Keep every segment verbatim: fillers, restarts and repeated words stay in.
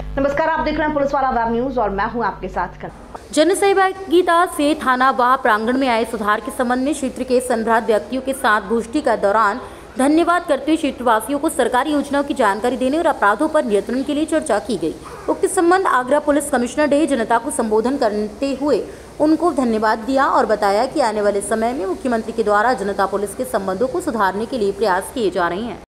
नमस्कार, आप देख रहे हैं पुलिस वाला वेब न्यूज और मैं हूं आपके साथ कर। जन सहभागिता से थाना वाह प्रांगण में आए सुधार के संबंध में क्षेत्र के संभ्रांत व्यक्तियों के साथ गोष्ठी का दौरान धन्यवाद करते हुए क्षेत्रवासियों को सरकारी योजनाओं की जानकारी देने और अपराधों पर नियंत्रण के लिए चर्चा की गई। उक्त संबंध आगरा पुलिस कमिश्नर ने जनता को संबोधन करते हुए उनको धन्यवाद दिया और बताया कि आने वाले समय में मुख्यमंत्री के द्वारा जनता पुलिस के संबंधों को सुधारने के लिए प्रयास किए जा रहे हैं।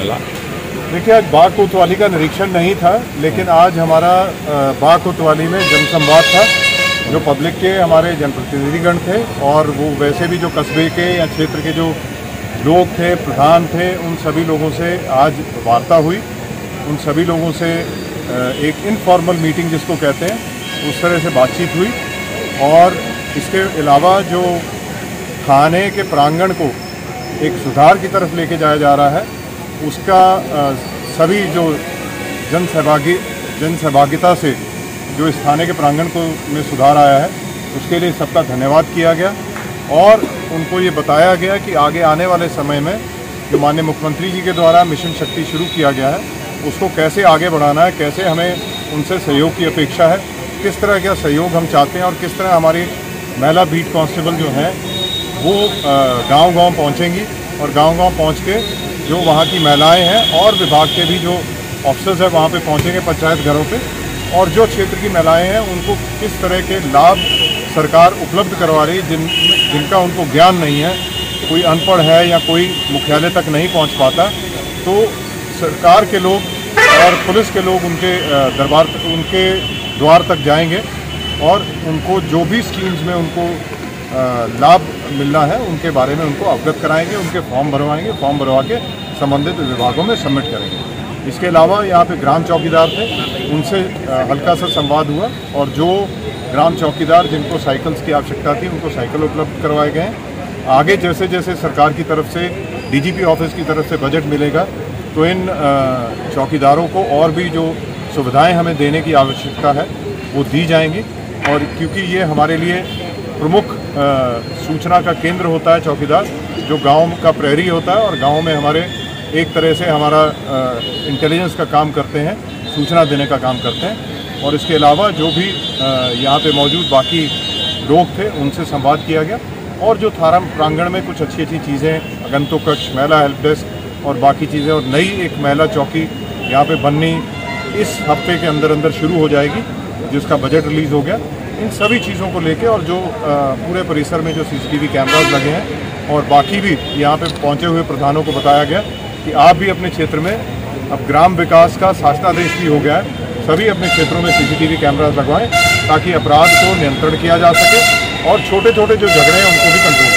देखिए, आज बाघ कोतवाली का निरीक्षण नहीं था, लेकिन आज हमारा बाघ कोतवाली में जनसंवाद था। जो पब्लिक के हमारे जनप्रतिनिधिगण थे और वो वैसे भी जो कस्बे के या क्षेत्र के जो लोग थे, प्रधान थे, उन सभी लोगों से आज वार्ता हुई। उन सभी लोगों से एक इनफॉर्मल मीटिंग जिसको कहते हैं, उस तरह से बातचीत हुई। और इसके अलावा जो थाने के प्रांगण को एक सुधार की तरफ लेके जाया जा रहा है, उसका सभी जो जन सहभागी जन सहभागिता से जो इस थाने के प्रांगण को में सुधार आया है, उसके लिए सबका धन्यवाद किया गया। और उनको ये बताया गया कि आगे आने वाले समय में जो माननीय मुख्यमंत्री जी के द्वारा मिशन शक्ति शुरू किया गया है, उसको कैसे आगे बढ़ाना है, कैसे हमें उनसे सहयोग की अपेक्षा है, किस तरह का सहयोग हम चाहते हैं और किस तरह हमारी महिला बीट कांस्टेबल जो हैं वो गांव-गांव पहुंचेंगी और गांव-गांव पहुंच के जो वहाँ की महिलाएं हैं और विभाग के भी जो ऑफिसर्स हैं वहाँ पे पहुँचेंगे पंचायत घरों पे, और जो क्षेत्र की महिलाएं हैं उनको किस तरह के लाभ सरकार उपलब्ध करवा रही है, जिन जिनका उनको ज्ञान नहीं है, कोई अनपढ़ है या कोई मुख्यालय तक नहीं पहुँच पाता, तो सरकार के लोग और पुलिस के लोग उनके दरबार उनके द्वार तक जाएंगे और उनको जो भी स्कीम्स में उनको लाभ मिलना है उनके बारे में उनको अवगत कराएंगे, उनके फॉर्म भरवाएंगे, फॉर्म भरवा के संबंधित विभागों में सबमिट करेंगे। इसके अलावा यहाँ पे ग्राम चौकीदार थे, उनसे हल्का सा संवाद हुआ और जो ग्राम चौकीदार जिनको साइकिल्स की आवश्यकता थी उनको साइकिल उपलब्ध करवाए गए हैं। आगे जैसे जैसे सरकार की तरफ से डीजीपी ऑफिस की तरफ से बजट मिलेगा तो इन चौकीदारों को और भी जो सुविधाएँ हमें देने की आवश्यकता है वो दी जाएंगी। और क्योंकि ये हमारे लिए प्रमुख सूचना का केंद्र होता है चौकीदार, जो गांव का प्रहरी होता है और गांव में हमारे एक तरह से हमारा इंटेलिजेंस का काम करते हैं, सूचना देने का काम करते हैं। और इसके अलावा जो भी यहाँ पे मौजूद बाकी लोग थे उनसे संवाद किया गया और जो थाना प्रांगण में कुछ अच्छी अच्छी चीज़ें, आगंतुक कक्ष, महिला हेल्प डेस्क और बाकी चीज़ें और नई एक महिला चौकी यहाँ पे बननी इस हफ्ते के अंदर अंदर शुरू हो जाएगी, जिसका बजट रिलीज़ हो गया। इन सभी चीज़ों को लेके और जो पूरे परिसर में जो सीसीटीवी कैमरास लगे हैं और बाकी भी यहाँ पे पहुँचे हुए प्रधानों को बताया गया कि आप भी अपने क्षेत्र में, अब ग्राम विकास का शासनादेश भी हो गया है, सभी अपने क्षेत्रों में सीसीटीवी कैमरास लगवाएं ताकि अपराध को नियंत्रण किया जा सके और छोटे छोटे जो झगड़े हैं उनको भी कंट्रोल